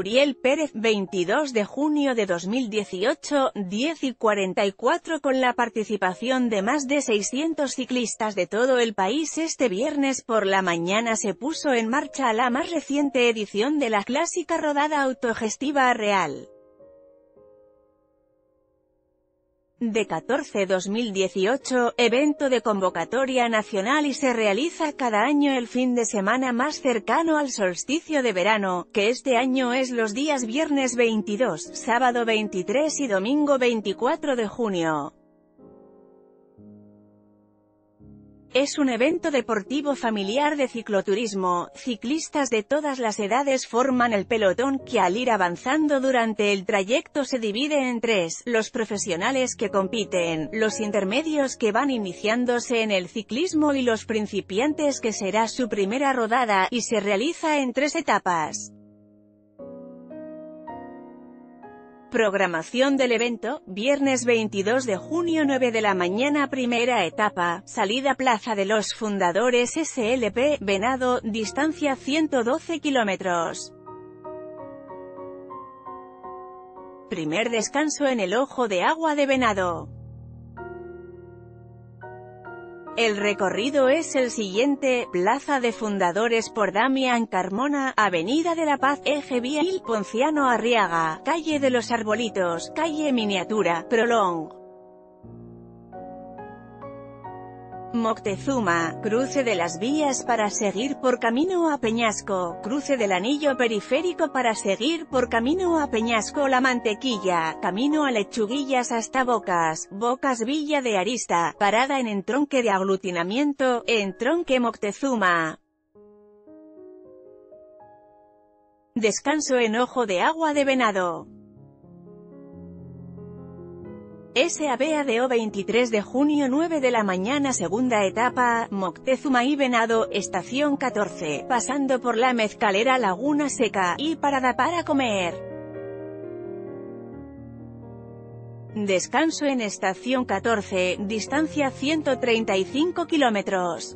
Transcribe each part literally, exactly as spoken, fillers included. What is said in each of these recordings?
Turiel Pérez, veintidós de junio de dos mil dieciocho, diez y cuarenta y cuatro. Con la participación de más de seiscientos ciclistas de todo el país, este viernes por la mañana se puso en marcha la más reciente edición de la clásica rodada autogestiva Real de catorce dos mil dieciocho, evento de convocatoria nacional y se realiza cada año el fin de semana más cercano al solsticio de verano, que este año es los días viernes veintidós, sábado veintitrés y domingo veinticuatro de junio. Es un evento deportivo familiar de cicloturismo. Ciclistas de todas las edades forman el pelotón, que al ir avanzando durante el trayecto se divide en tres: los profesionales que compiten, los intermedios que van iniciándose en el ciclismo y los principiantes, que será su primera rodada, y se realiza en tres etapas. Programación del evento: viernes veintidós de junio, nueve de la mañana, primera etapa, salida Plaza de los Fundadores S L P, Venado, distancia ciento doce kilómetros. Primer descanso en el Ojo de Agua de Venado. El recorrido es el siguiente: Plaza de Fundadores por Damián Carmona, Avenida de la Paz, Eje Vial Ponciano Arriaga, Calle de los Arbolitos, Calle Miniatura, Prolong. Moctezuma, cruce de las vías para seguir por camino a Peñasco, cruce del anillo periférico para seguir por camino a Peñasco La Mantequilla, camino a Lechuguillas hasta Bocas, Bocas Villa de Arista, parada en entronque de aglutinamiento, entronque Moctezuma. Descanso en Ojo de Agua de Venado. S A B A D O veintitrés de junio, nueve de la mañana, segunda etapa, Moctezuma y Venado, estación catorce, pasando por la mezcalera Laguna Seca, y parada para comer. Descanso en estación catorce, distancia ciento treinta y cinco kilómetros.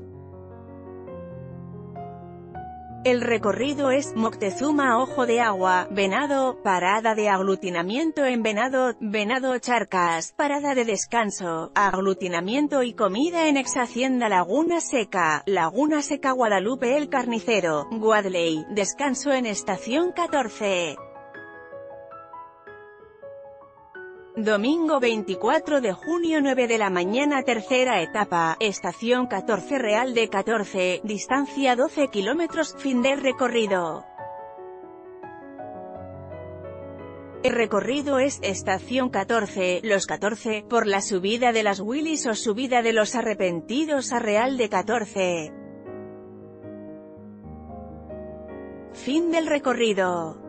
El recorrido es: Moctezuma, Ojo de Agua, Venado, parada de aglutinamiento en Venado, Venado Charcas, parada de descanso, aglutinamiento y comida en Ex Hacienda Laguna Seca, Laguna Seca Guadalupe El Carnicero, Guadley, descanso en estación catorce. Domingo veinticuatro de junio, nueve de la mañana, tercera etapa, estación catorce, Real de catorce, distancia doce kilómetros, fin del recorrido. El recorrido es: estación catorce, Los catorce, por la subida de las Willis o subida de los Arrepentidos a Real de catorce. Fin del recorrido.